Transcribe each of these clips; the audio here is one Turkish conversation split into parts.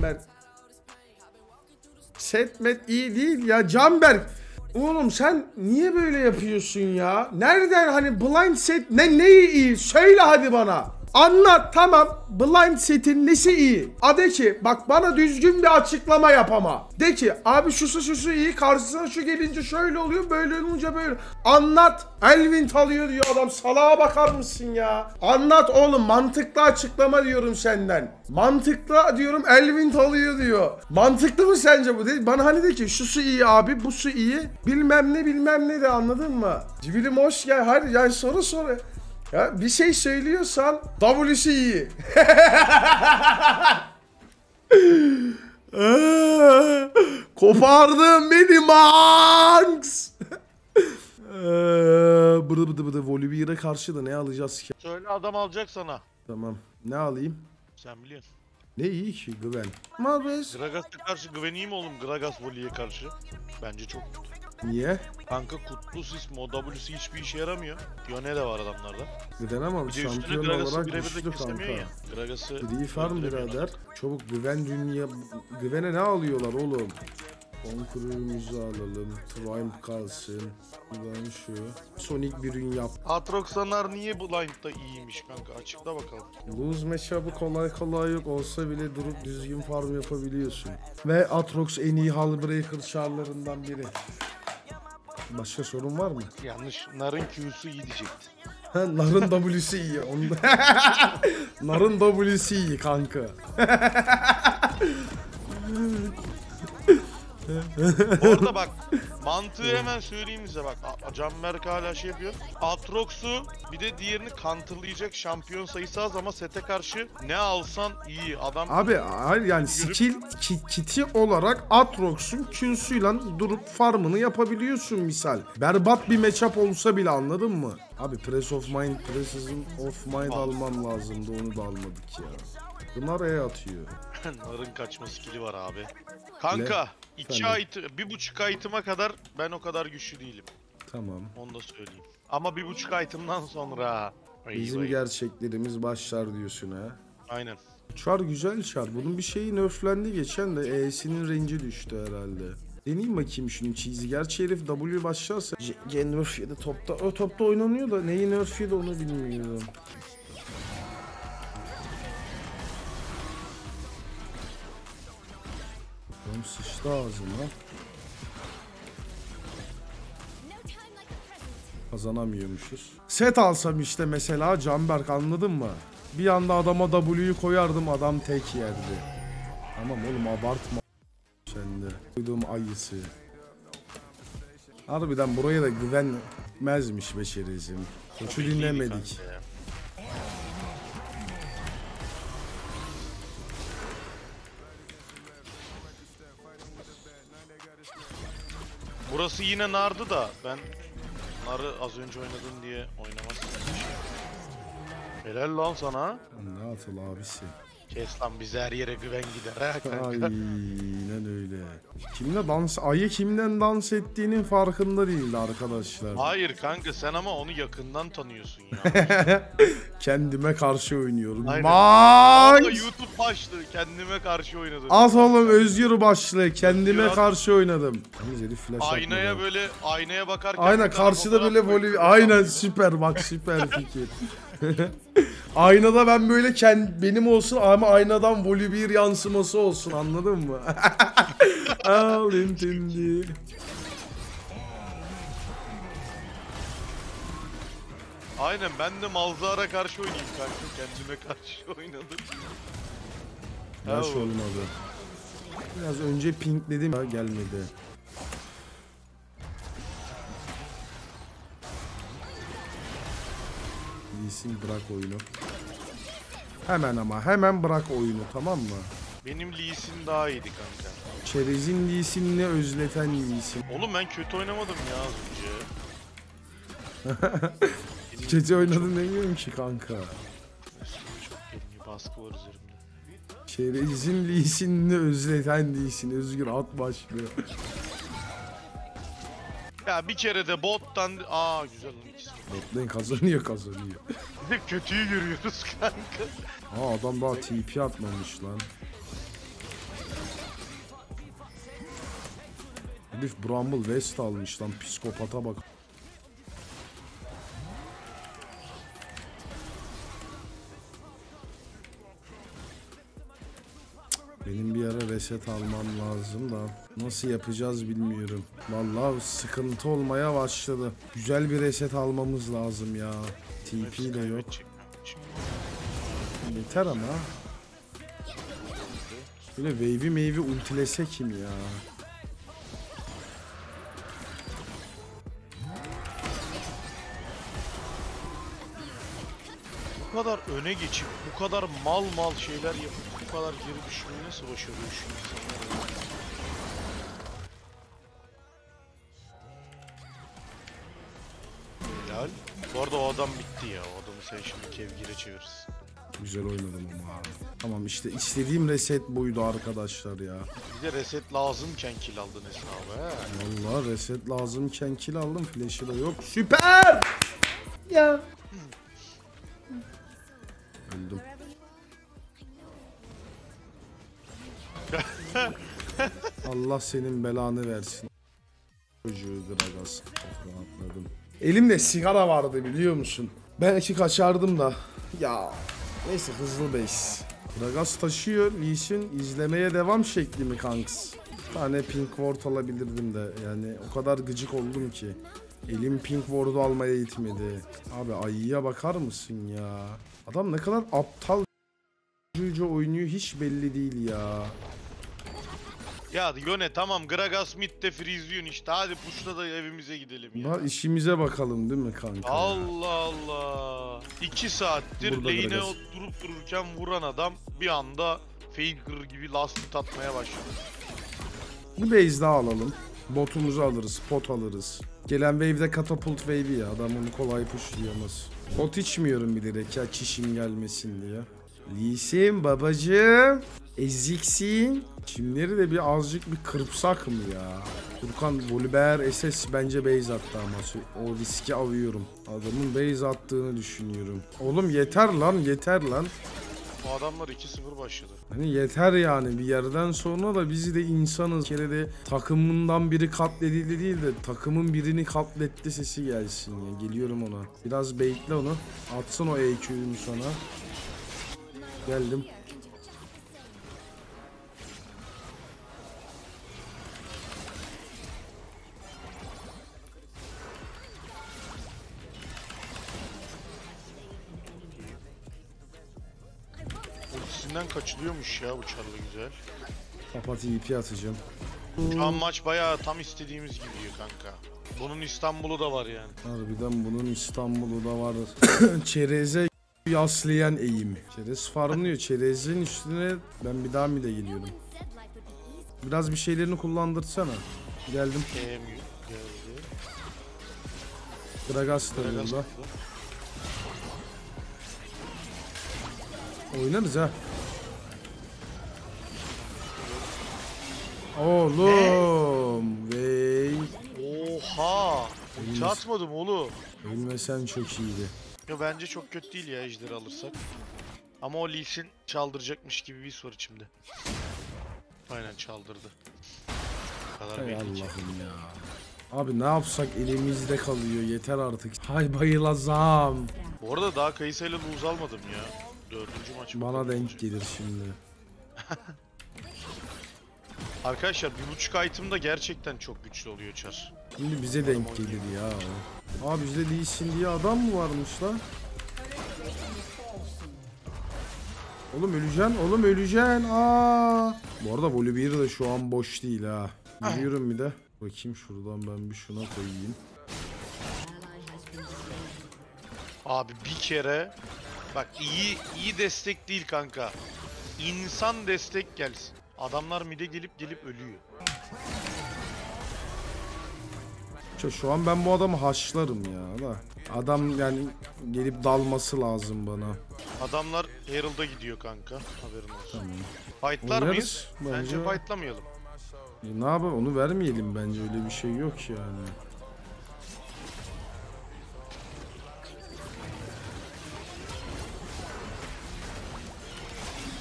ben. Setmet iyi değil ya Canberk. Oğlum sen niye böyle yapıyorsun ya? Nereden hani blind set neyi iyi? Söyle hadi bana. Anlat tamam. Blind setin nesi iyi? De ki bak bana düzgün bir açıklama yap ama. De ki abi şusu iyi, karşısına şu gelince şöyle oluyor, böyle olunca böyle. Anlat. Elvin alıyor diyor adam, salağa bakar mısın ya? Anlat oğlum, mantıklı açıklama diyorum senden. Mantıklı diyorum, Elvin alıyor diyor. Mantıklı mı sence bu? Değil. Bana hani de ki şusu iyi abi, bu su iyi. Bilmem ne de, anladın mı? Cibilim hoş gel. Hadi yani soru. Ya bir şey söylüyorsan W'si iyi. Kopardım beni Max. Bıdı Volibear'a karşı da ne alacağız ki? Söyle, adam alacak sana. Tamam. Ne alayım? Sen biliyorsun. Ne iyi ki Güven. Mabes. Gragas'a karşı güveneyim oğlum, Gragas Voli'ye karşı. Bence çok kötü. Niye? Kanka kutlu sis, W'si hiçbir işe yaramıyor. Yone de var adamlarda. Güven ama Bir de üstüne şampiyon Gragas'ı olarak birebir de güçlü kanka. kesemiyor ya. Gragas'ı Free farm öldüremiyorlar. birader. Çabuk Güven dünya... Güven'e ne alıyorlar oğlum? Conqueror'umuzu alalım. Prime kalsın. Buradan şu. Sonic bir ürün yap. Aatrox'lar niye blind'da iyiymiş kanka? Açıkla bakalım. Lose matchup'ı kolay yok olsa bile durup düzgün farm yapabiliyorsun. Ve Aatrox en iyi Hullbreaker çarlarından biri. Başka sorun var mı? Yanlış. Nar'ın Q'su iyi diyecekti. Nar'ın W'si iyi. Nar'ın W'si iyi kanka. Orada bak, mantığı hemen söyleyeyim size bak. Canberk hala şey yapıyor. Aatrox'u bir de diğerini counterlayacak şampiyon sayısı az ama sete karşı ne alsan iyi adam. Abi hayır yani skill kiti olarak Aatrox'un Q'suyla durup farmını yapabiliyorsun misal. Berbat bir matchup olsa bile, anladın mı? Abi Press of Mind almam lazımdı, onu da almadık ya. Bunlar atıyor. Nar'ın kaçma skill'i var abi. Kanka 1,5 item'a kadar ben o kadar güçlü değilim. Tamam. Onu da söyleyeyim. Ama 1,5 item'dan sonra Bizim gerçeklerimiz başlar diyorsun ha. Aynen. Char güzel char. Bunun bir şeyi nerflendi geçen de E'sinin range'i düştü herhalde. Deneyim bakayım şunun cheese'i. Gerçi herif W başlarsa nerf yedi topta. O topta oynanıyor da neyi nerf yedi onu bilmiyorum. Oğlum sıçtı ağzıma. Kazanamıyormuşuz. Set alsam işte mesela Canberk, anladın mı? Bir anda adama W'yu koyardım, adam tek yerdi. Tamam oğlum abartma sen de. Koyduğum ayısı. Harbiden buraya da güvenmezmiş beşerizm. Koçu dinlemedik. Burası yine Nar'dı da ben Nar'ı az önce oynadım diye oynamazsın. Helal lan sana. Ne atıl abisi. Kes lan, bize her yere güven gider ha kanka. Aynen öyle. Ayı kimden dans ettiğinin farkında değildi arkadaşlar. Hayır kanka, sen ama onu yakından tanıyorsun ya. Kendime karşı oynuyorum. Aynen. YouTube başlığı, kendime karşı oynadım. At oğlum Özgür başlığı, kendime karşı oynadım. Aynaya böyle, aynaya bakarken. Aynen karşıda böyle voley. Aynen süper bak, süper fikir. Aynada ben böyle benim olsun ama aynadan Volibear yansıması olsun, anladın mı? Al intindi. Aynen, ben de Malzahar'a karşı oynayayım kanka, kendime karşı oynadım. Baş olmadı. Biraz önce pinkledim ya, gelmedi. Lee'sin bırak oyunu. Hemen bırak oyunu, tamam mı? Benim Lee Sin daha iyiydi kanka. Çerez'in Lee Sin'le özleten Lee Sin. Oğlum ben kötü oynamadım ya az önce. Kötü oynadın demiyorum ki kanka. Çok yeni baskı var üzerimde. Çerez'in Lee Sin'le özleten Lee Sin. Özgür at başlıyor. Ya bir kere de bottan... güzel lan ikisi. Botlane kazanıyor. Bir de kötüyü görüyoruz kanka. Adam daha TP atmamış lan. Herif Bramble West almış lan, psikopata bak. Benim bir ara reset almam lazım da nasıl yapacağız bilmiyorum. Vallahi sıkıntı olmaya başladı. Güzel bir reset almamız lazım ya. TP de yok. Yeter ama. Böyle wave'i ultilese kim ya? Bu kadar öne geçip bu kadar mal şeyler yapıp bu kadar geri düşmeyi nasıl başarıyor şu insanlar? Helal. Bu arada o adam bitti ya. O adamı sen şimdi kevgire çevirirsin. Güzel oynadım ama. Tamam işte istediğim reset buydu arkadaşlar ya. Bir de reset lazımken kill aldın hesabı he. Vallahi reset lazımken kill aldım. Flash'ı da yok. Süper! Ya. Öldüm. Allah senin belanı versin. Çocuğu Gragas. Rahatladım. Elimde sigara vardı biliyor musun? Belki kaçardım da. Ya. Neyse hızlı base. Gragas taşıyor. Lee Sin izlemeye devam şekli mi kanks? Bir tane pink ward alabilirdim de. Yani o kadar gıcık oldum ki. Elim pink ward'u almaya itmedi. Abi ayıya bakar mısın ya? Adam ne kadar aptal oynuyor hiç belli değil ya. Ya Yone tamam Gragas mid'de freeziyon işte hadi pushla da evimize gidelim ya. Bak işimize bakalım değil mi kanka? Allah Allah. 2 saattir Burada lane'e Gragas. durup dururken vuran adam bir anda Faker gibi last hit atmaya başladı. Bir base daha alalım. Botumuzu alırız, pot alırız. Gelen wave'de katapult wave'i ya. Adam onu kolay pushlayamaz. Pot içmiyorum bilerek ya çişim gelmesin diye. Lee Sin babacığım. Eziksin. Çimleri de bir azıcık bir kırpsak mı ya? Furkan Volibear SS bence base attı ama o riski alıyorum. Adamın base attığını düşünüyorum. Oğlum yeter lan yeter lan. O adamlar 2-0 başladı. Hani yeter yani bir yerden sonra da bizi de insanız. Bir kere de takımından biri katledildi değil de takımın birini katletti sesi gelsin ya. Geliyorum ona. Biraz baitle onu. Atsın o EQ'yu sana. Geldim. Ultisinden kaçılıyormuş ya bu Charlie güzel. Kapat EP atacağım. Şu an maç bayağı tam istediğimiz gibi gidiyor kanka. Bunun İstanbul'u da var yani. Harbiden bunun İstanbul'u da var. Çereze yaslayan eğim. Çerez farmlıyor. Çerezin üstüne ben bir daha mı da geliyorum. Biraz bir şeylerini kullandırsana. Geldim. EMU geldi. Gragas da Gragas burada. burada. Oynarız ha. Oğlum. Vey. Oha! Ulti atmadım oğlum. Ölmesen çok iyiydi. Ya bence çok kötü değil ya ejderi alırsak. Ama o Lee Sin çaldıracakmış gibi bir his var içimde. Aynen çaldırdı. Bu kadar Hay belli ki. Allah'ım ya. Abi ne yapsak elimizde kalıyor yeter artık. Hay bayılacağım. Bu arada daha Kayısa'yla lose almadım ya. 4. maç. Bana denk gelir şimdi. Arkadaşlar 1.5 item da gerçekten çok güçlü oluyor Char. Şimdi bize denk gelir ya. Aa bizde Lee Sin diye adam mı varmış lan? Oğlum öleceksin, oğlum öleceksin. Aa. Bu arada Volibear da şu an boş değil ha. Biliyorum bir de. Bakayım şuradan ben bir şuna koyayım. Abi bir kere bak iyi destek değil kanka. İnsan destek gelsin. Adamlar mid'e gelip ölüyor. Şu an ben bu adamı haşlarım ya da. Adam yani gelip dalması lazım bana. Adamlar Herald'a gidiyor kanka. Haberin olsun. Tamam. Fightlar mıyız? Oynarız. Bence fightlamayalım. Ne yapalım onu vermeyelim bence öyle bir şey yok yani.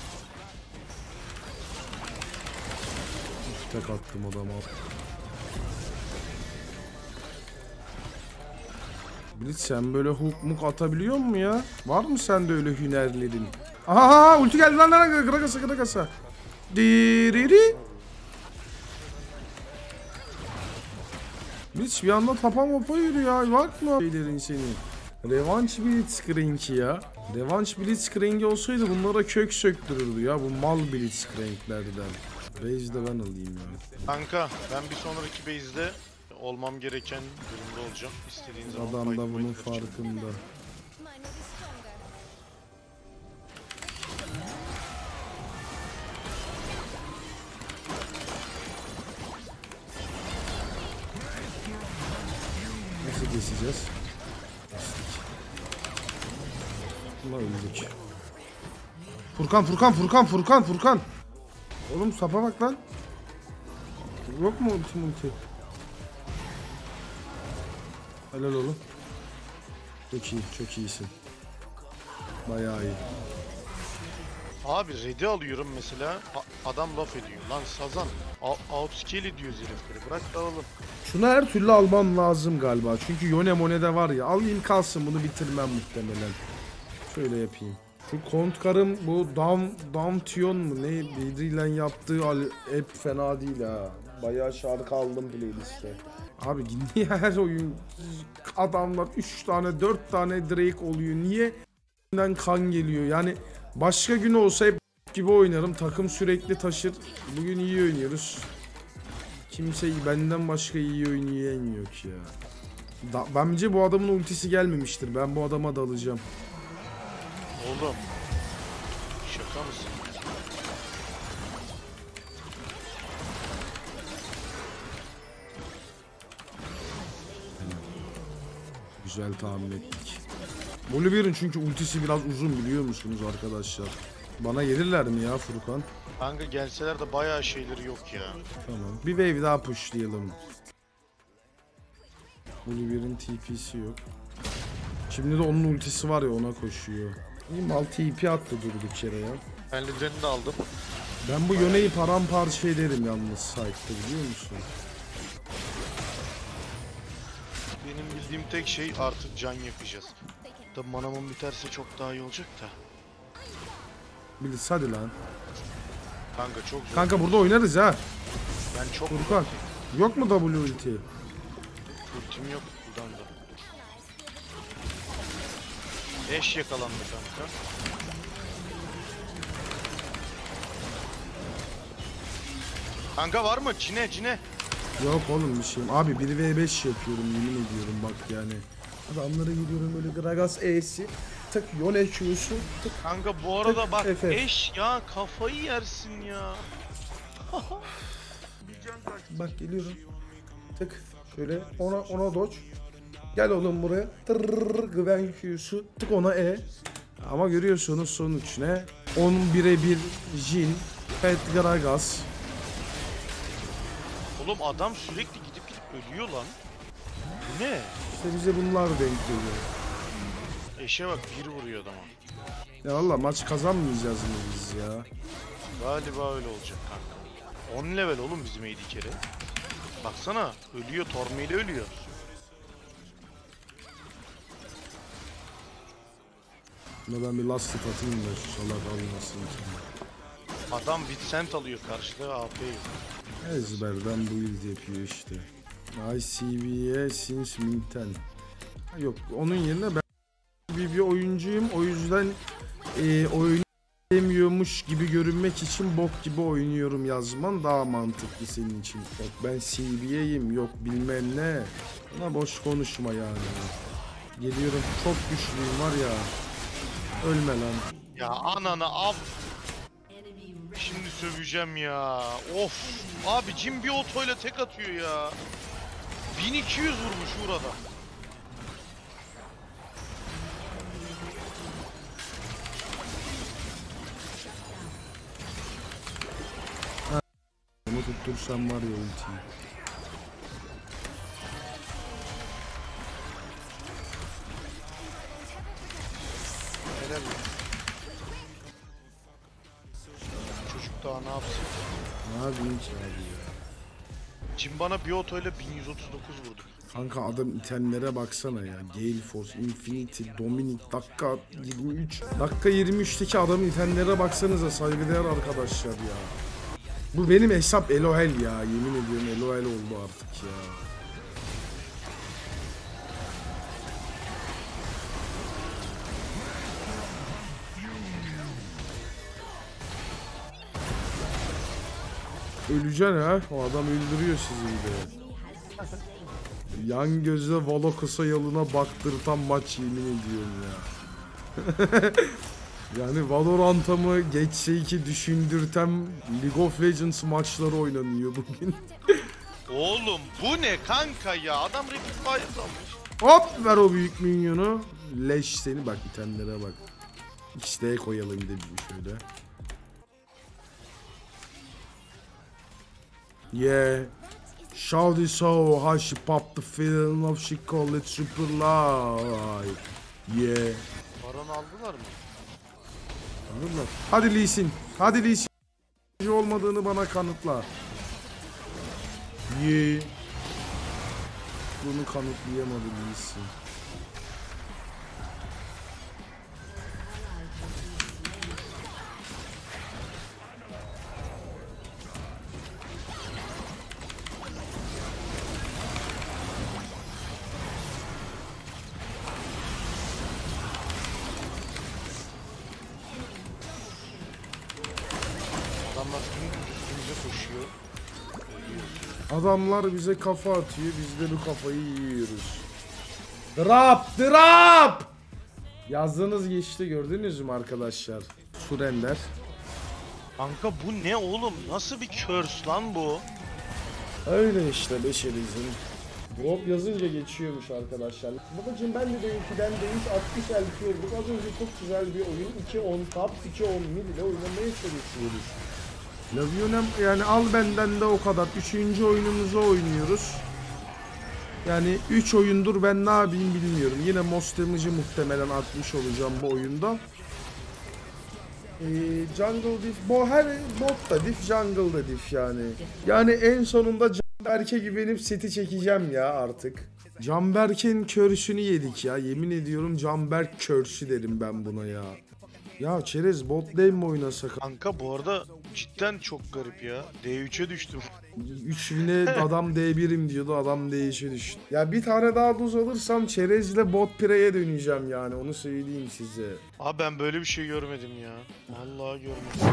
Tek attım adama. Blitz sen böyle hook muk atabiliyor mu ya? Var mı sende öyle hünerlerin? Aha ulti geldi lan Gragas'a. Diriri. Blitz bir anda tapa mopa yürüyor ya. Bak mı şeylerin senin? Revanş Blitzcrank'i ya. Revanş Blitzcrank'i olsaydı bunlara kök söktürürdü ya. Bu mal Blitzcrank'lerden. Base'de ben alayım ya. Kanka ben bir sonraki base'de olmam gereken durumda olacağım. İstediğin zaman Adam da fight bunun yapacağım. farkında. Nasıl keseceğiz? Ulan öldük. Furkan. Oğlum sapa bak lan. Yok mu ulti? Helal oğlum. Çok iyisin. Bayağı iyi. Abi red'i alıyorum mesela. Adam laf ediyor. Lan sazan. Outscale ediyoruz herifleri. Bırak da alalım. Şunu her türlü almam lazım galiba. Çünkü Yone Mone'de var ya. Alayım kalsın, bunu bitirmem muhtemelen. Şöyle yapayım. Şu Kontkar'ın bu Damtion mu ne birbiriyle yaptığı hep fena değil ha. Bayağı şarkı aldım playlist'te. Abi niye her oyun adamlar 3 tane 4 tane Drake oluyor? Niye kan geliyor? Yani başka gün olsa hep gibi oynarım. Takım sürekli taşır. Bugün iyi oynuyoruz. Kimse benden başka iyi oynayan yok ya. Bence bu adamın ultisi gelmemiştir. Ben bu adama dalacağım. Oğlum. Şaka mısın? Güzel tahmin ettik. Volibear'ın çünkü ultisi biraz uzun, biliyor musunuz arkadaşlar? Bana gelirler mi ya Furkan? Kanka gelseler de bayağı şeyleri yok ya. Tamam. Bir wave daha pushlayalım. Volibear'ın TP'si yok. Şimdi de onun ultisi var ya, ona koşuyor. İyi mal TP attı durduk yere ya. Ben Lidren'i de aldım. Ben bu Yone'yi paramparça ederim yalnız site'da, biliyor musun? Benim bildiğim tek şey artık can yakacağız. Tabi manamın biterse çok daha iyi olacak da. Blitz hadi lan. Kanka çok zor. Kanka burada oynarız ha. Ben çok Furkan. Yok mu W ulti? ultim yok buradan da. Eş yakalandı kanka. Kanka var mı? Cine. Yok oğlum bir şeyim. Abi 1v5 yapıyorum, yemin ediyorum bak yani. Adamlara gidiyorum böyle Gragas E'si. Tık Yone Q'su. Tık. Kanka bu arada bak Efe. eş ya kafayı yersin ya. Bak geliyorum. Tık. Şöyle ona dodge. Gel oğlum buraya. Tırrrr Gwen Q'su. Tık ona E. Ama görüyorsunuz sonuç ne? 11'e 1 Jhin. Pet Gragas. Oğlum adam sürekli gidip ölüyor lan. Bu ne? İşte bize bunlar denk geliyor. Eşe bak bir vuruyor adama. Ya valla maç kazanmayacağız mı biz ya? Galiba öyle olacak kanka. 10 level oğlum bizim AD kere. Baksana ölüyor, Torme ile ölüyor. Buna ben bir last hit atayım da şu salak almasın. Adam Vincent alıyor karşıda AP'yi. Ezberden build yapıyor işte. ICB'ye since Minten. Yok, onun yerine ben bir oyuncuyum, o yüzden oynayamıyormuş gibi görünmek için bok gibi oynuyorum yazman daha mantıklı senin için. Yok ben CB'yim, yok bilmem ne. Buna boş konuşma yani. Geliyorum, çok güçlüyüm var ya. Ölme lan. Ya ananı av. Şimdi söveceğim ya. Of. Abi Jhin bir otoyla tek atıyor ya. 1200 vurmuş burada. Onu tuttursam var ya ultiyi. Helal. Çocuk daha ne yapsın? Ne yapayım ki abi ya. Jhin bana bir otoyla 1139 vurdu. Kanka adam itemlere baksana ya. Gale Force, Infinity, Dominic, dakika 23. Dakika 23'teki adamın itemlere baksanıza, saygıdeğer arkadaşlar ya. Bu benim hesap Elohel ya. Yemin ediyorum Elohel oldu artık ya. Öleceksin ha. O adam öldürüyor sizi de. Yan gözle Valokos'a yoluna baktırtan maç, yemin ediyorum ya. Yani Valorant'a mı geçse ki düşündürten League of Legends maçları oynanıyor bugün. Oğlum bu ne kanka ya? Adam Rapid Fire almış. Hop ver o büyük minyonu. Leş seni, bak itemlere bak. XD koyalım bir de şöyle. Yeah. Shawty so how she popped the feeling of she call it super life. Yeah. Baron aldılar mı? Anladın mı? Hadi Lee Sin. Hadi Lee Sin olmadığını bana kanıtla. Yeah. Bunu kanıtlayamadı Lee Sin. Adamlar üstümüze koşuyor. Adamlar bize kafa atıyor, biz de bu kafayı yiyoruz. Drop! Yazdığınız geçti, gördünüz mü arkadaşlar? Surrender. Kanka bu ne oğlum? Nasıl bir curse lan bu? Öyle işte beşerizm. Drop yazınca geçiyormuş arkadaşlar. Babacım ben de D2'den D3 60 elfiyorduk. Az önce çok güzel bir oyun. 2-10 top, 2-10 mid ile oynamaya çalışıyoruz. Lavionem yani al benden de o kadar. 3. oyunumuzu oynuyoruz. Yani 3 oyundur ben ne yapayım bilmiyorum. Yine most damage'ı muhtemelen atmış olacağım bu oyunda. Jungle diff, bu her bot da diff, jungle da diff yani. Yani en sonunda Canberk'e güvenip seti çekeceğim ya artık. Canberk'in körsünü yedik ya. Yemin ediyorum Canberk körsü derim ben buna ya. Ya çerez bot lane mi oynasak? Kanka bu arada cidden çok garip ya. D3'e düştüm. 3000'e adam D1'im diyordu, adam D3'e düştü. Ya bir tane daha duz alırsam çerezle bot pire'ye döneceğim yani, onu söyleyeyim size. Abi ben böyle bir şey görmedim ya. Vallahi görmedim.